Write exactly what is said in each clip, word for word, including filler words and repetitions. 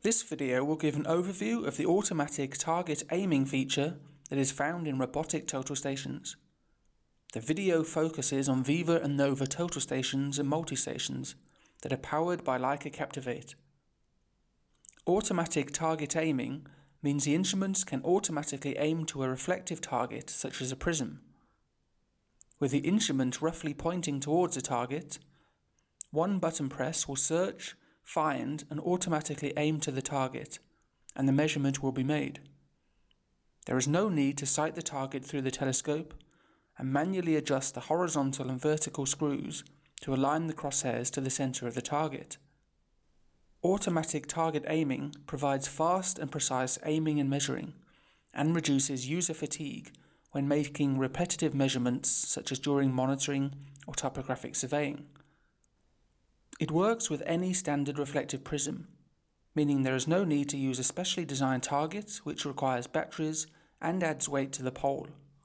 This video will give an overview of the automatic target aiming feature that is found in robotic total stations. The video focuses on Viva and Nova total stations and multi-stations that are powered by Leica Captivate. Automatic target aiming means the instruments can automatically aim to a reflective target such as a prism. With the instrument roughly pointing towards a target, one button press will search, find and automatically aim to the target, and the measurement will be made. There is no need to sight the target through the telescope and manually adjust the horizontal and vertical screws to align the crosshairs to the center of the target. Automatic target aiming provides fast and precise aiming and measuring, and reduces user fatigue when making repetitive measurements such as during monitoring or topographic surveying. It works with any standard reflective prism, meaning there is no need to use a specially designed target which requires batteries and adds weight to the pole.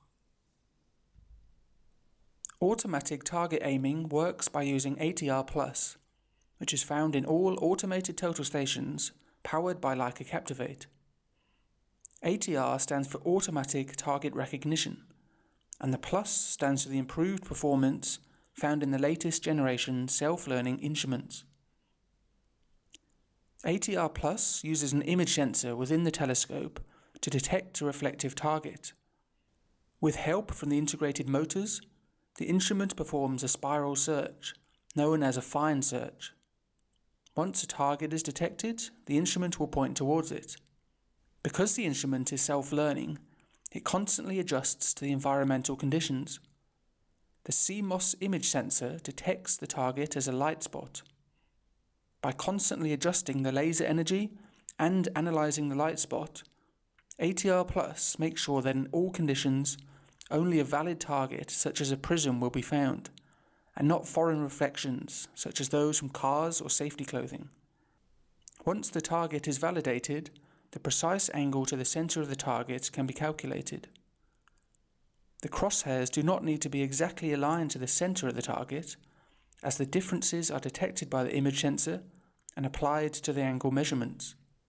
Automatic target aiming works by using A T R plus, which is found in all automated total stations powered by Leica Captivate. A T R stands for Automatic Target Recognition, and the plus stands for the improved performance found in the latest generation self-learning instruments. A T R plus uses an image sensor within the telescope to detect a reflective target. With help from the integrated motors, the instrument performs a spiral search, known as a find search. Once a target is detected, the instrument will point towards it. Because the instrument is self-learning, it constantly adjusts to the environmental conditions. The C M O S image sensor detects the target as a light spot. By constantly adjusting the laser energy and analyzing the light spot, A T R plus makes sure that in all conditions, only a valid target such as a prism will be found, and not foreign reflections such as those from cars or safety clothing. Once the target is validated, the precise angle to the center of the target can be calculated. The crosshairs do not need to be exactly aligned to the center of the target, as the differences are detected by the image sensor and applied to the angle measurements.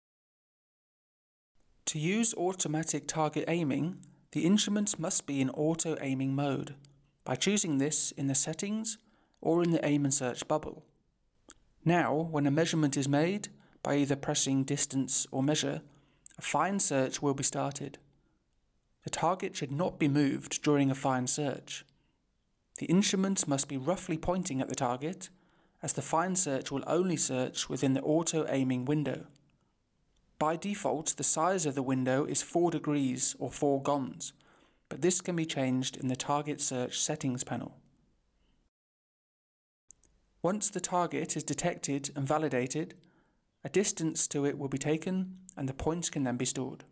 To use automatic target aiming, the instruments must be in auto-aiming mode, by choosing this in the settings or in the aim and search bubble. Now, when a measurement is made, by either pressing distance or measure, a find search will be started. The target should not be moved during a find search. The instrument must be roughly pointing at the target, as the find search will only search within the auto-aiming window. By default, the size of the window is four degrees or four gons, but this can be changed in the target search settings panel. Once the target is detected and validated, a distance to it will be taken and the points can then be stored.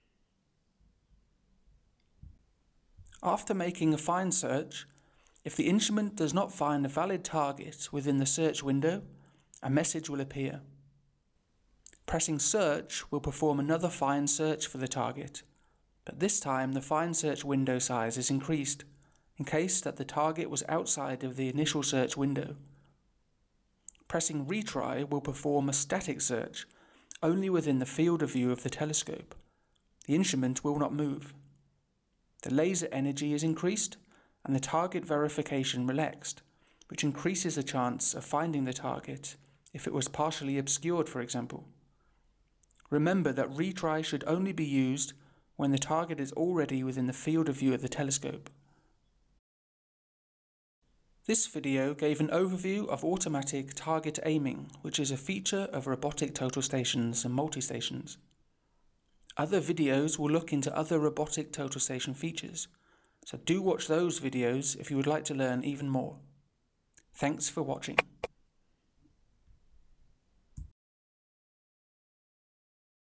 After making a find search, if the instrument does not find a valid target within the search window, a message will appear. Pressing search will perform another find search for the target, but this time the find search window size is increased, in case that the target was outside of the initial search window. Pressing retry will perform a static search, only within the field of view of the telescope. The instrument will not move. The laser energy is increased and the target verification relaxed, which increases the chance of finding the target if it was partially obscured, for example. Remember that retry should only be used when the target is already within the field of view of the telescope. This video gave an overview of automatic target aiming, which is a feature of robotic total stations and multi-stations. Other videos will look into other robotic total station features, so do watch those videos if you would like to learn even more. Thanks for watching.